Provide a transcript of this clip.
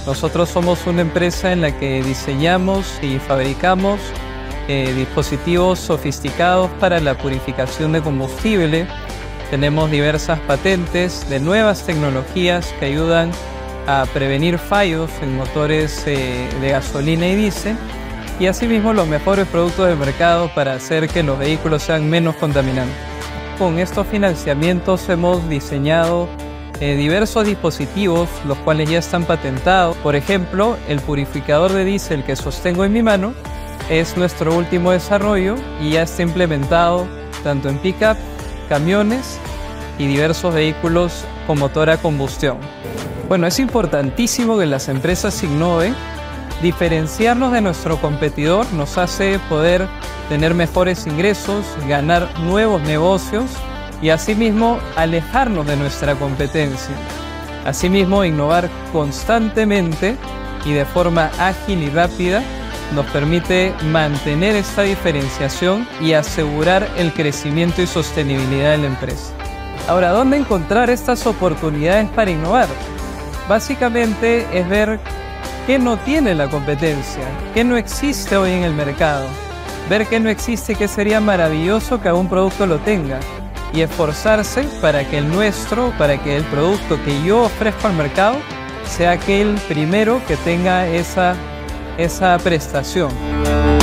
Nosotros somos una empresa en la que diseñamos y fabricamos dispositivos sofisticados para la purificación de combustible. Tenemos diversas patentes de nuevas tecnologías que ayudan a prevenir fallos en motores de gasolina y diésel, y asimismo los mejores productos del mercado para hacer que los vehículos sean menos contaminantes. Con estos financiamientos hemos diseñado diversos dispositivos, los cuales ya están patentados. Por ejemplo, el purificador de diésel que sostengo en mi mano es nuestro último desarrollo y ya está implementado tanto en pick-up, camiones y diversos vehículos con motor a combustión. Bueno, es importantísimo que las empresas innoven. Diferenciarnos de nuestro competidor nos hace poder tener mejores ingresos, ganar nuevos negocios y asimismo alejarnos de nuestra competencia. Asimismo, innovar constantemente y de forma ágil y rápida nos permite mantener esta diferenciación y asegurar el crecimiento y sostenibilidad de la empresa. Ahora, ¿dónde encontrar estas oportunidades para innovar? Básicamente es ver qué no tiene la competencia, qué no existe hoy en el mercado, ver qué no existe y qué sería maravilloso que algún producto lo tenga, y esforzarse para que para que el producto que yo ofrezco al mercado sea aquel primero que tenga esa prestación.